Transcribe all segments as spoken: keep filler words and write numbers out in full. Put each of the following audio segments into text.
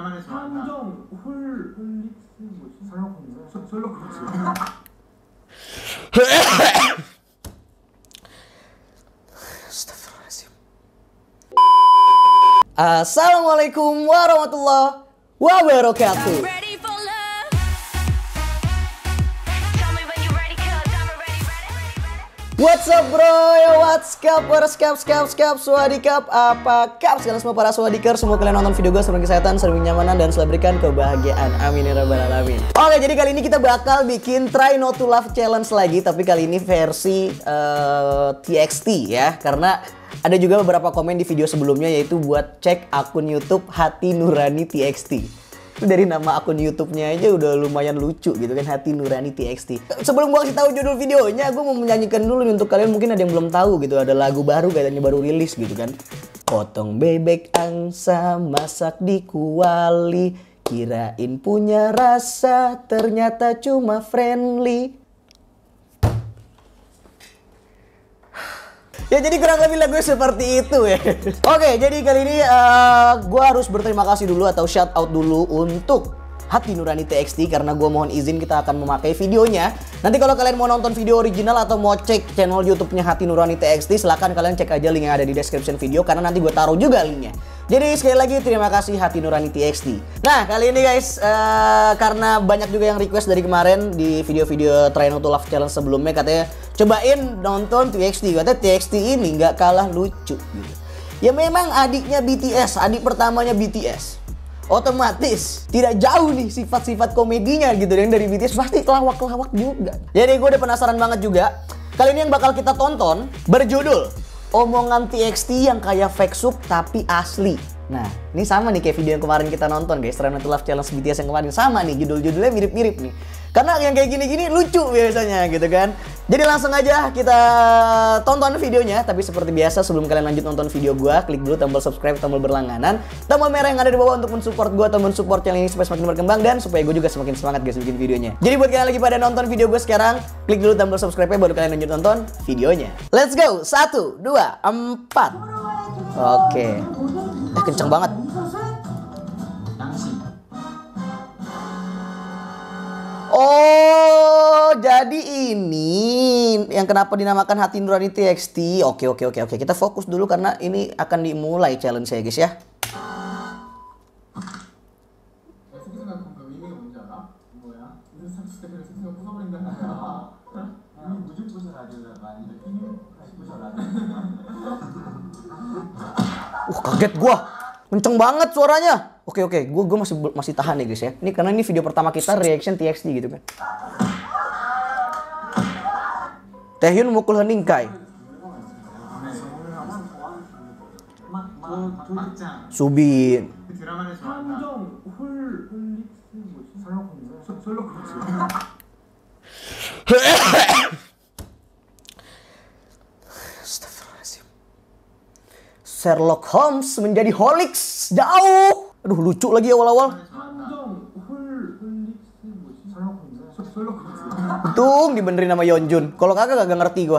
드라마를 좋아한다. 함정 홀 홀릭스 뭐지? 셜록 홈즈. 셜- 셜록 홈즈. Assalamualaikum warahmatullahi wabarakatuh. What's up bro, yo what's up, what's up, skap, skap, swadikap, apa kap sekalian semua para swadikers, semua kalian nonton video gue sering kesehatan, sering kenyamanan, dan selalu berikan kebahagiaan, amin ya rabbal alamin. Oke, jadi kali ini kita bakal bikin Try Not To Love Challenge lagi, tapi kali ini versi uh, T X T ya, karena ada juga beberapa komen di video sebelumnya, yaitu buat cek akun YouTube Hati Nurani T X T. Itu dari nama akun YouTube-nya aja udah lumayan lucu gitu kan, Hati Nurani T X T. Sebelum gua kasih tahu judul videonya, gua mau menyanyikan dulu nih untuk kalian, mungkin ada yang belum tahu gitu, ada lagu baru katanya baru rilis gitu kan. Potong bebek angsa masak di kuali, kirain punya rasa ternyata cuma friendly. Ya jadi kurang lebih lagu seperti itu ya. Oke, jadi kali ini uh, gue harus berterima kasih dulu atau shout out dulu untuk Hati Nurani T X T, karena gue mohon izin kita akan memakai videonya. Nanti kalau kalian mau nonton video original atau mau cek channel YouTube-nya Hati Nurani T X T, silahkan kalian cek aja link yang ada di description video, karena nanti gue taruh juga linknya. Jadi sekali lagi terima kasih Hati Nurani T X T. Nah kali ini guys, uh, karena banyak juga yang request dari kemarin di video-video Try Not To Love Challenge sebelumnya, katanya cobain nonton T X T. Katanya T X T ini nggak kalah lucu gitu. Ya memang adiknya B T S, adik pertamanya B T S. Otomatis tidak jauh nih sifat-sifat komedinya gitu, yang dari B T S pasti kelawak-kelawak juga. Jadi gue udah penasaran banget juga. Kali ini yang bakal kita tonton berjudul Omongan T X T yang kayak fake soup tapi asli. Nah, ini sama nih kayak video yang kemarin kita nonton guys, Try Not To Love Challenge B T S yang kemarin. Sama nih, judul-judulnya mirip-mirip nih. Karena yang kayak gini-gini lucu biasanya gitu kan. Jadi langsung aja kita tonton videonya. Tapi seperti biasa sebelum kalian lanjut nonton video gua, klik dulu tombol subscribe, tombol berlangganan, tombol merah yang ada di bawah untuk mensupport gua atau mensupport channel ini supaya semakin berkembang dan supaya gue juga semakin semangat guys bikin videonya. Jadi buat kalian lagi pada nonton video gue sekarang, klik dulu tombol subscribe-nya baru kalian lanjut nonton videonya. Let's go. Satu, dua, empat. Oke. Eh kenceng banget. Oh, jadi ini yang kenapa dinamakan Hati Nurani T X T. Oke, oke, oke, oke. Kita fokus dulu karena ini akan dimulai challenge saya, guys ya. Uh, kaget gua. Kenceng banget suaranya. Oke oke, gue gue masih masih tahan nih guys ya. Ini karena ini video pertama kita reaction T X T gitu kan. Taehyun mukul hening Kai. Subin. 함정 홀 홀릭스 뭐지? 셜록 홈즈. 셜- 셜록 홈즈. Sherlock Holmes menjadi Holix jauh. Aduh lucu lagi awal-awal. 함정 홀 홀릭스 뭐지? 셜록 홈즈. 셜- 셜록 홈즈. Untung dibenerin sama Yeonjun. Kalau kagak kagak ngerti gua.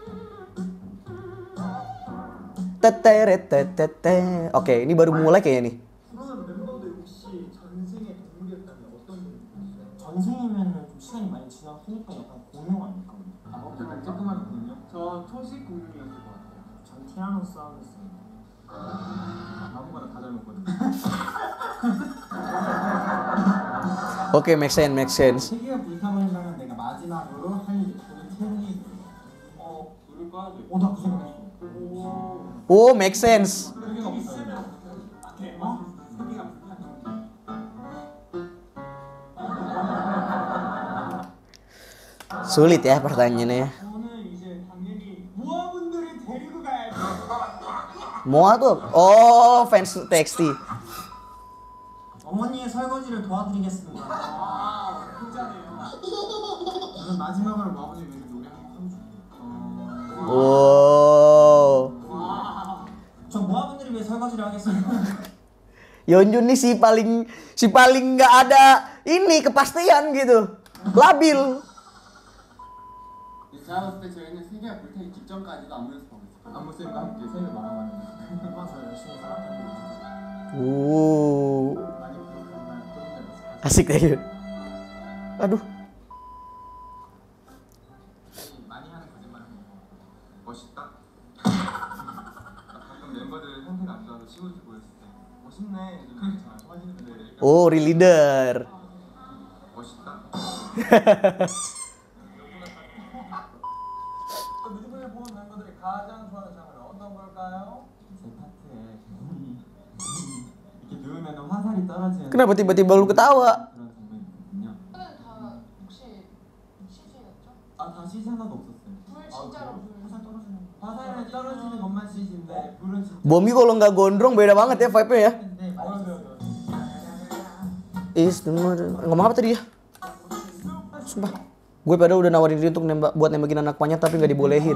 Teteret tetete. Oke, ini baru mulai kayaknya nih. 그러면 멤버들 혹시 전생에 동물이었다면 어떤 동물이었어요? 전생이면은 좀 시간이 많이 지났으니까 약간 공룡 아닐까? 아, 어떤 조그만 공룡? 저 초식 공룡이었을 것 같아요. 전 티라노사우루스입니다. 아무거나 다 잘 먹거든. Oke, make sense, make sense. 세계가 불타버린다면 내가 마지막으로 할 일은 태우기. 어, 불을 꺼야 돼. 어, 나 그 생각했어. 오. Oh, make sense. 세계가 불타면 어? 세계가 불타면 Sulit ya pertanyaannya. 저는 이제 당연히 모아분들을 데리고 가야지. Moa tuh, oh fans T X T. 어머니의 설거지를 도와드리겠습니다. 아, 혼자네요. 저는 마지막으로 모아분들 위해서 노래 한곡 하고 싶어요. Oh. 저 모아분들을 위해 설거지를 하겠습니다. Yeonjun nih si paling si paling nggak ada ini kepastian gitu, labil. 제가 봤을 때 저희는 세계가 불타기 직전까지도 안무 연습하고 있어요. 안무쌤과 함께 세계 마감하는. 맞아요, 열심히 살았던 Uh. 많이 Asik deh gitu. Aduh. 많이 하는 거짓말은 멋있다. 가끔 멤버들 상태가 안 좋아서 시골에서 보였을 때 멋있네 좀 좋아지는데 Oh, real leader. 멋있다. 뮤직비디오 보는 멤버들이 가장 좋아하는 장르는 어떤 걸까요? 제 파트에 이렇게 누우면 화살이 떨어지는 Kenapa tiba-tiba lu ketawa? 그런 장면이 있거든요. 다 혹시 씨지였죠? 아, 다 시즈 하나도 없었어요. 불 진짜로 불. 화살 떨어지는 화살은 떨어지는 것만 시즈인데 불은 진짜 Bomi kalau nggak gondrong beda banget ya vibe-nya ya. 네, 맞아요. Is the mother- ngomong apa tadi ya? Sumpah. Gue padahal udah nawarin diri untuk nembak buat nembakin anak panjat tapi nggak dibolehin.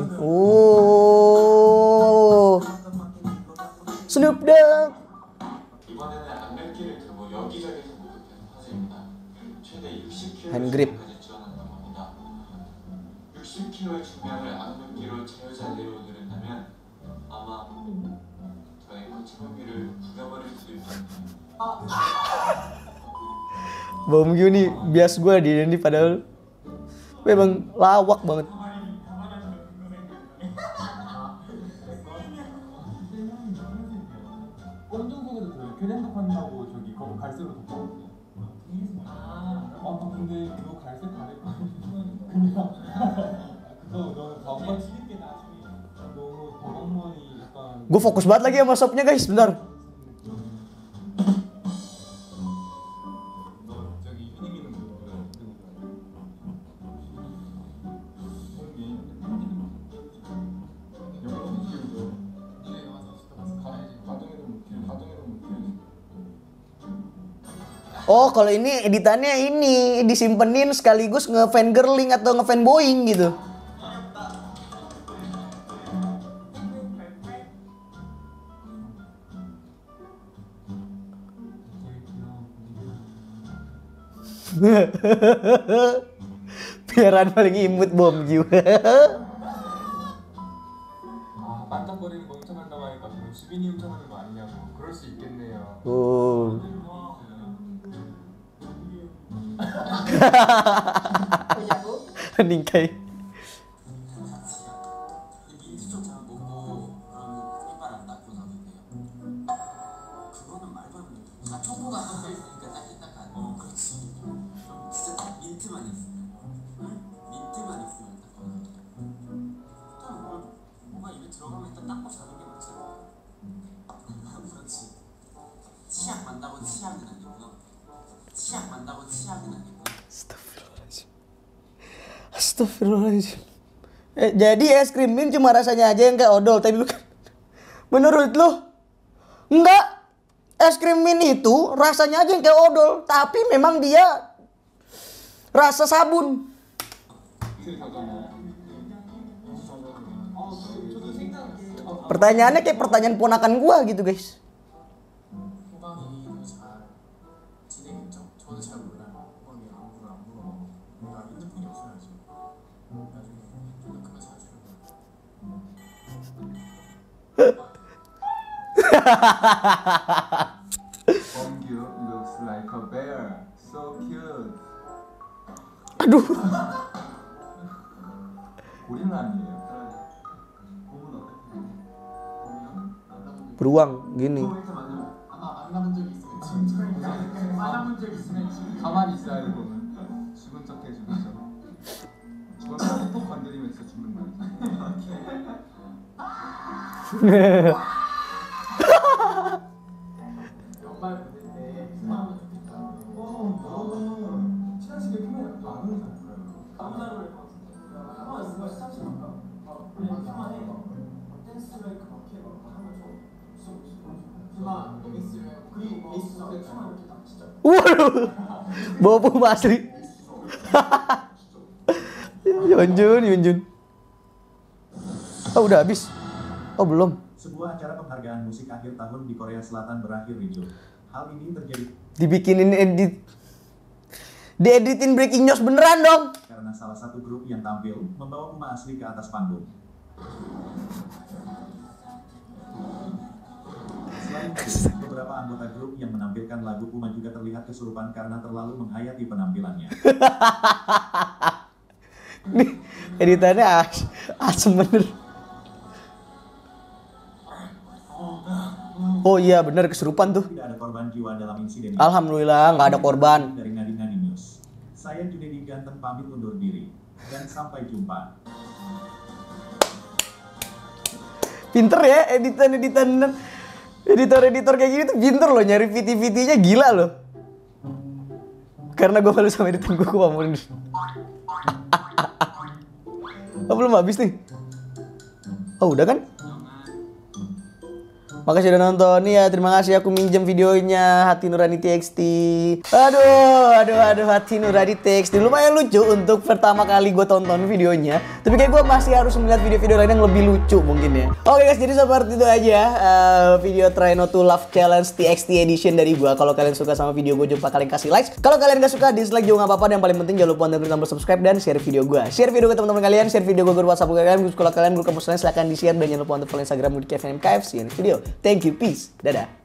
Oh. Snoop Dogg. 이번에는 안면기를 들고 여기저기서 목욕하는 화제입니다. 최대 육십 Hand grip. 킬로그램까지 지원한다고 합니다. 육십 킬로그램의 중량을 안면기로 자유자재로 누른다면 아마 저의 고체범위를 부겨버릴 수도 있겠네요. Bom Gyu nih bias gue dia nih padahal memang lawak banget. 원정석에도 그 그랜드 판다고 저기 거기 갈색으로 덮었거든요. 아, 아 근데 그거 갈색 가래 그냥 그거 너무 과거 치는 나중에 너무 버벅머리 약간 Gue fokus banget lagi sama shopnya guys, bentar. 너 저기 유니미는 거 Oh, kalau ini editannya ini disimpenin sekaligus nge-fan girling atau nge-fan boying gitu. Piaran paling imut Bom Gyu. 아 반짝거리는 거 훔쳐간다고 하니까 그럼 수빈이 훔쳐가는 거 아니냐고 그럴 수 있겠네요. Oh. Ningkai. 민트초장 먹고 그러면 이빨 안 닦고 자도 돼요? 그거는 말도 안 돼. 아, 초코가 섞여 있으니까 따끈따끈. 어, 그렇지. 그럼 진짜 딱 민트만 있으면. 응? 민트만 있으면 닦거나. 일단 뭘, 뭐가 입에 들어가면 일단 닦고 자는 게 맞잖아. 그렇지. 치약 만다고 치약은 아니구나. 치약 만다고 치약은 아니구나. Astagfirullahaladzim. Astagfirullahaladzim. Eh, jadi es krim mint cuma rasanya aja yang kayak odol. Tapi lu kan, menurut lu, enggak. Es krim mint itu rasanya aja yang kayak odol. Tapi memang dia rasa sabun. Pertanyaannya kayak pertanyaan ponakan gua gitu guys. 호박이 잘 진행했죠? 저도 잘 몰라요. 호박이 안무를 안 물어봐. 뭔가 핸드폰이 없어야지. 나중에 좀 더 크면 사주는 범규 looks like a bear. So cute. Aduh. 고릴라 아니에요? 봄은 어떻게? 봄이요? 만나본 적 Beruang gini. 이렇게 만나면 아마 만나본 적이 있으면 지금 만나본 적 있으면 지금 가만히 있어야 돼 보면 죽은 척 해주면서 죽었다고 또 건드리면서 죽는 거야. 연말 보낼 때 생각하면 좋겠다. 어, 친하시게 크면 마음이 잘 풀어요. 남자로 할것 같은데. 아, 누가 시상식 할까? 아, 그냥 평안해. 댄스 브레이크 막 이렇게 막 하면 좀 그만 믹스를 해요. 그리고 베이스가 춤을 이렇게 딱 진짜. Waduh. Bobo asli. Yunjun, Yunjun. Oh, udah habis. Oh, belum. Sebuah acara penghargaan musik akhir tahun di Korea Selatan berakhir ricuh. Hal ini terjadi Dibikinin edit. Dieditin breaking news beneran dong. karena salah satu grup yang tampil membawa Puma asli ke atas panggung. Selain itu, beberapa Beberapa anggota grup yang menampilkan lagu Puma juga terlihat kesurupan karena terlalu menghayati penampilannya. Nih, editannya as asem bener. Oh iya bener kesurupan tuh. Tidak ada korban jiwa dalam insiden ini. Alhamdulillah nggak ada korban. Dari Ngadi Ngadi News. Saya Junedi Ganteng pamit undur diri. Dan sampai jumpa. Pinter ya editan-editan editor-editor kayak gini tuh pinter loh, nyari V T-V T-nya gila loh. Karena gue malu sama editan gue, gue pamit. Oh belum habis nih. Oh udah kan? Makasih udah nonton nih ya, terima kasih aku minjem videonya Hati Nurani T X T. Aduh, aduh, aduh Hati Nurani T X T lumayan lucu untuk pertama kali gue tonton videonya. Tapi kayak gue masih harus melihat video-video lain yang lebih lucu mungkin ya. Oke guys, jadi seperti itu aja uh, video Try Not to Laugh Challenge T X T Edition dari gue. Kalau kalian suka sama video gue, jangan lupa kalian kasih likes. Kalau kalian gak suka, dislike juga gak apa-apa. Dan paling penting jangan lupa untuk klik tombol subscribe dan share video gue. Share video ke teman-teman kalian, share video gue ke WhatsApp kalian, grup sekolah kalian, grup kampus kalian, silahkan di share. Dan jangan lupa untuk follow Instagram gue di Kevin M K F. See you in the video. Thank you, peace, dadah.